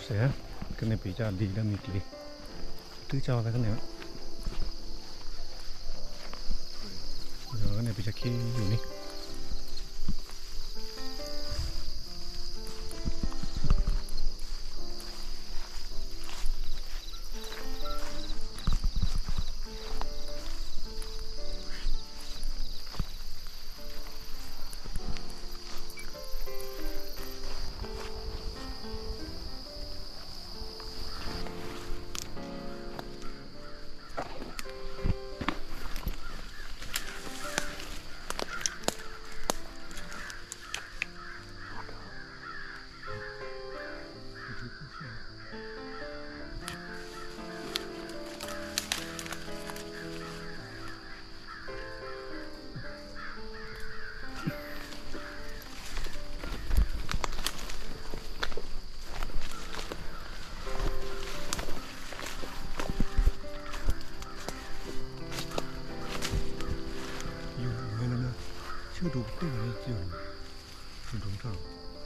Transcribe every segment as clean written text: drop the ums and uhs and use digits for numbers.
sẽ cái này bị cho đi ra mịt đi thứ cho cái này rồi cái này bị cho khiอยู่นี่chưa đủ tên này chưa đúng rồi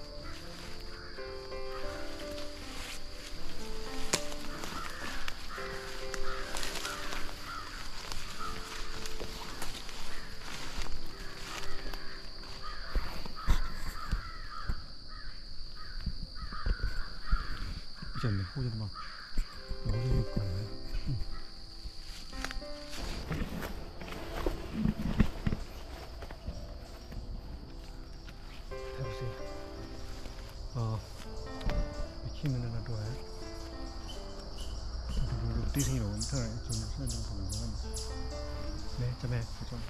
chân này không chân bằng nó như còn đấy 키면은 놔둬야 뛰생이 너무 털어 좀 설명 좀 네, 점에 좀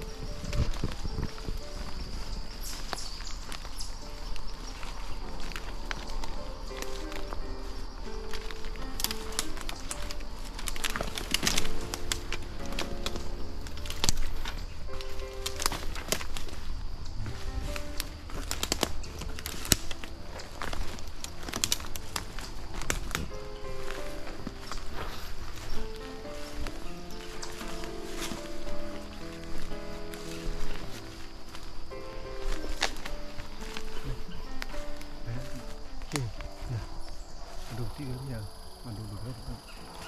đủ tí nữa nhờ mà đủ được hết không?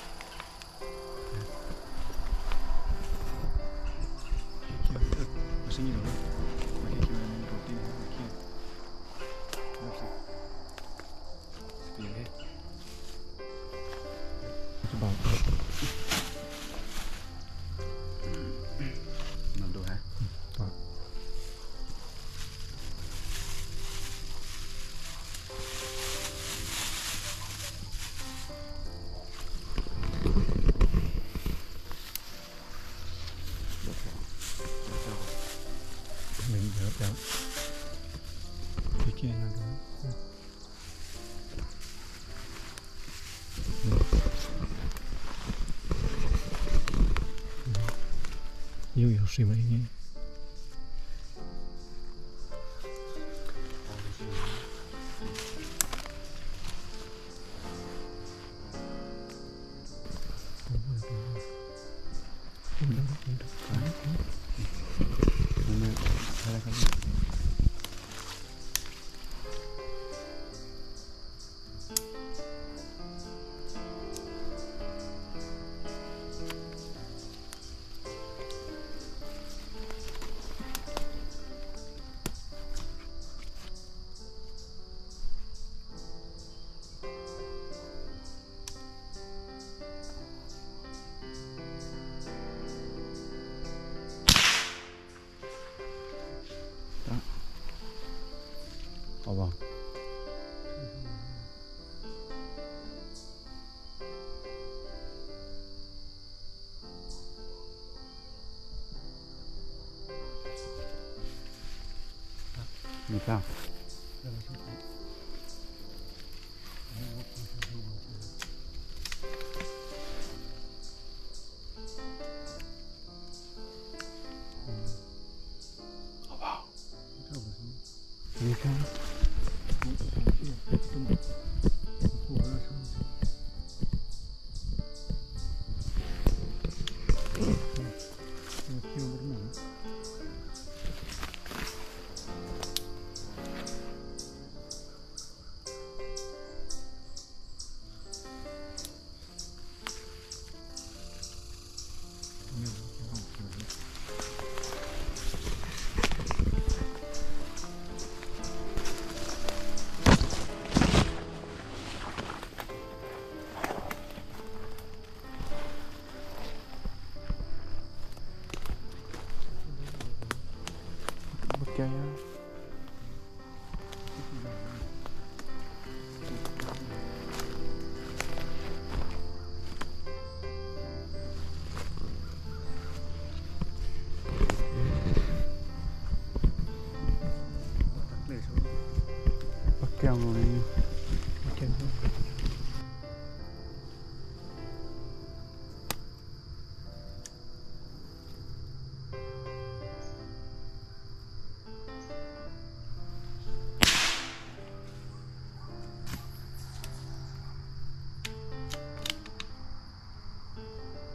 Kia được, nó sinh nhiều lắm. Mà kia kia này đủ tí nữa kia. Làm sao? Tiền hết. Cho bảo hết. Làm đồ hả? Vâng. Mình nhớ kéo cái kia là đó nhiều hiểu gì mà nghe 봐봐. 그러니까 봐봐. 그러니까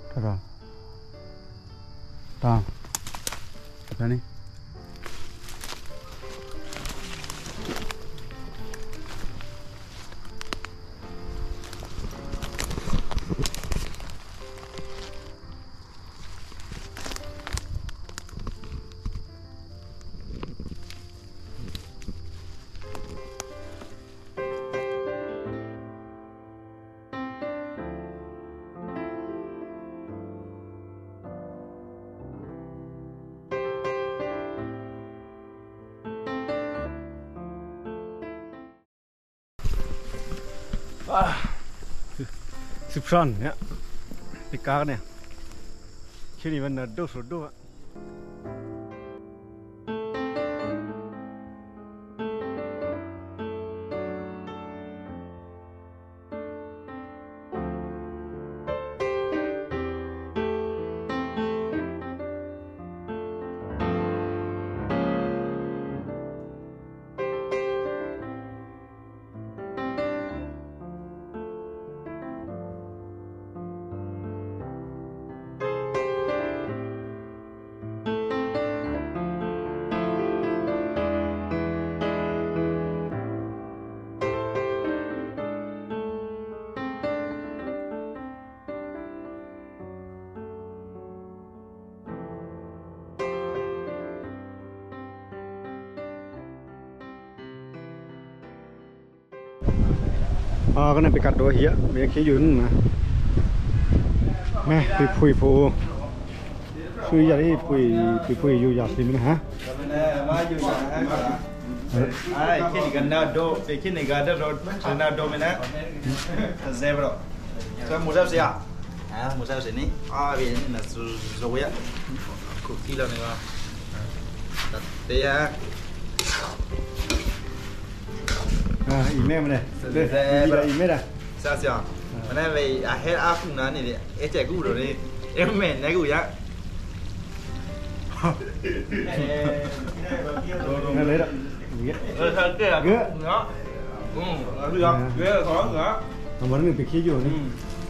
Kakak. Tang. Berani. Subsan ya, pikar nih. Kini mana dos rodo. Cái này bị cắt đôi hía, bây giờ khi dừng mà mẹ bị phủi phù suy ra đi phủi dù giặt thì mình hả? Ai khi này gần nào đô, khi này gần đó rồi nào đô mình á, zebra. Cái mua sao xí à? Mua sao xí ní? Bây giờ là rồi á, cục kia là này mà, đặt té á. Email này, đây email này. Sao xí à? Mà này về hết áp cũng nói này đi, chạy cũ rồi đi, em mệt này cũ vậy. Nghe lấy đó. Thôi kia là ngứa. Được, ghế là khó ngứa. Mà muốn mình bị khí vô đi.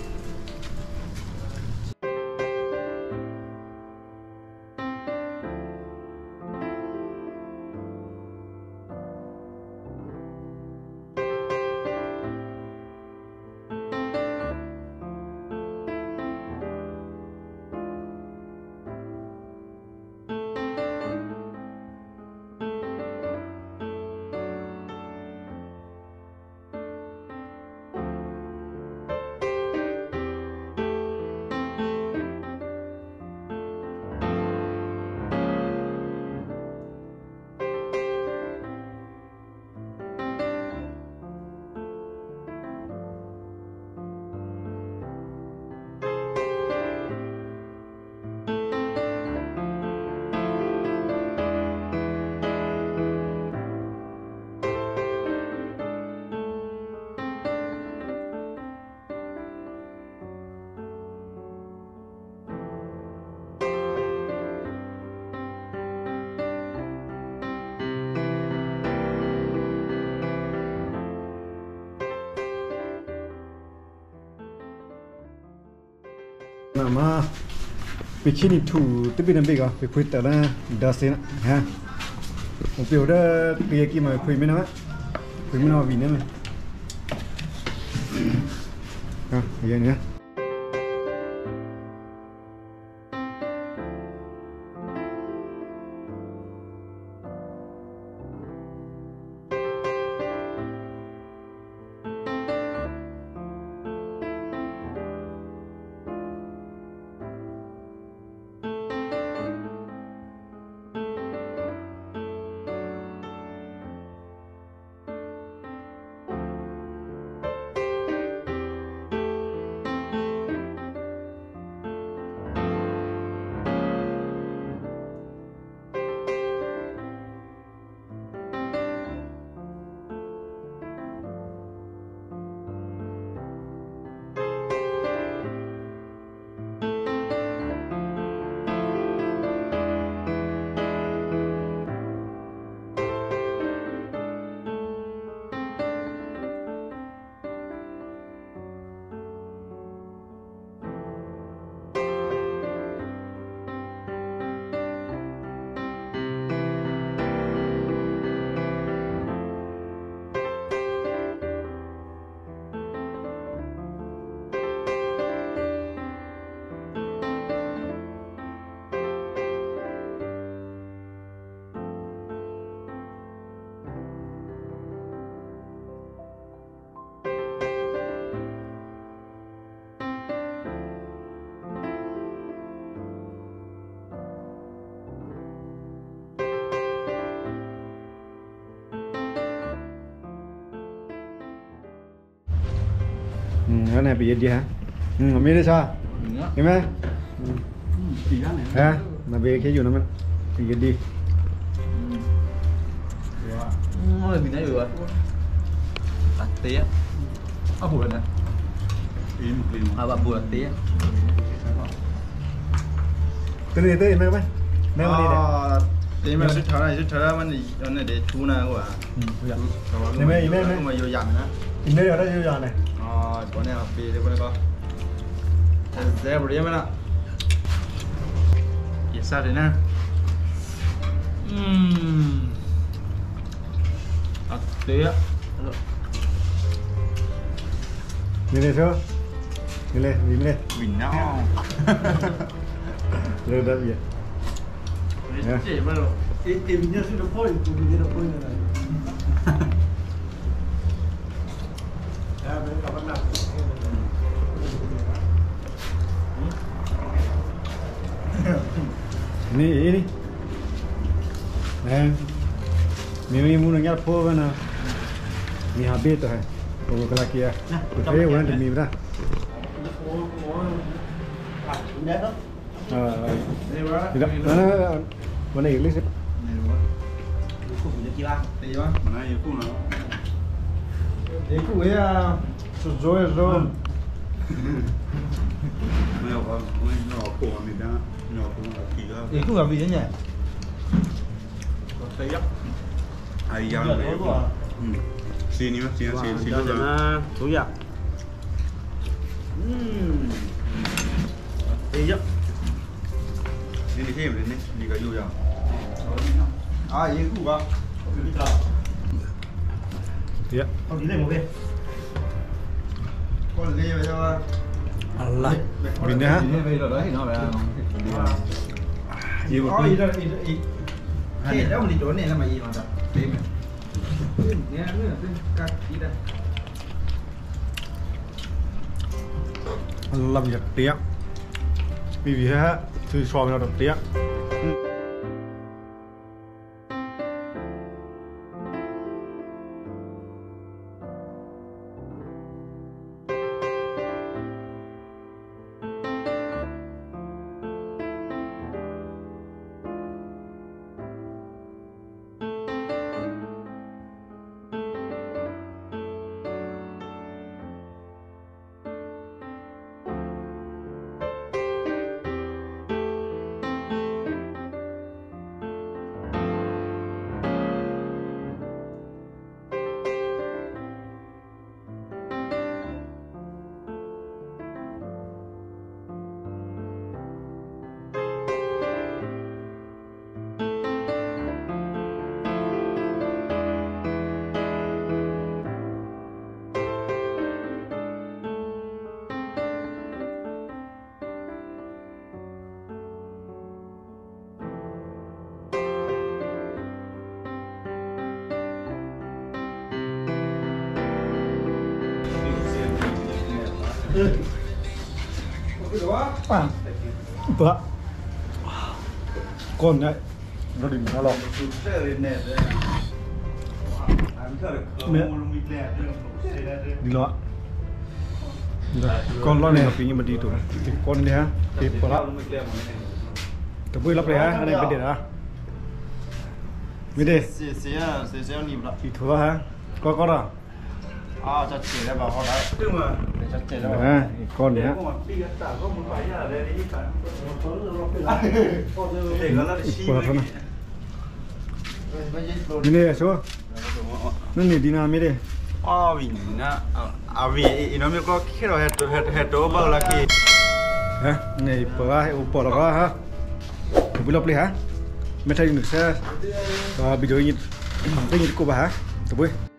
Mà bị khi nhịp thủ tiếp bên bên bị khuấy tờ là đa sen ha một biểu đó kia kia mà khuấy mới nó vì nữa mà vậy nữa cái này bị gì hả mấy đứa sao hiểuไหม hả mà về cái gì nó bị gì đi mình thấy được tía buồn này bạn buồn tía từ đây tới mấy mấy đi đấy thế mà xuất thở này để chú nào quá này mấy mà vô dặn á mấy ở đây vô dặn này chỗ này học phí đấy bọn con dễ bự đấy mấy nào vậy sao thế nào tía đi lên chưa đi lên mình nó lên đây vậy chị bắt đầu tìm nhớ sự phôi của mình là phôi này ini mimi muốn nhặt phô vào nào mi habis rồi còn cái kia cái quan điểm mi raวันนี้ลิสต์ đi ba mana iku nó iku ya suzoe zo iku gặp gì nhỉ có nhá ai yang sini mas sini jangan tuh ya iya ini thêm đến đi cái vô rồi iku ba iya không đi lên một bên con đi về cho Allah mình đấy hả về rồi đấy nó về gì một cái cái đó mình chỗ này là mày gì mà tập tìm nghe nữa các gì đây Allah bây giờ tiếc vì thế từ so với nó được tiếc vợ con đấy nó đừng nó lọc đi lo con lo này học như mà đi tụi con này hả tiếp vào lắm tập bơi lắp này hả này bên đây hả bên đây sẽ nhịp lại đi thua hả có đó cho chị ra vào họ đấy chứ mà cho chị ra à con đấy hả bên đây số nó này đi nào mấy đây vì vì nó mới có khi rồi hết đồ bao là khi hả này bỏ là có hả tập bơi lắp này hả mấy thầy được xe và bây giờ như thằng cái như cô bà hả tập bơi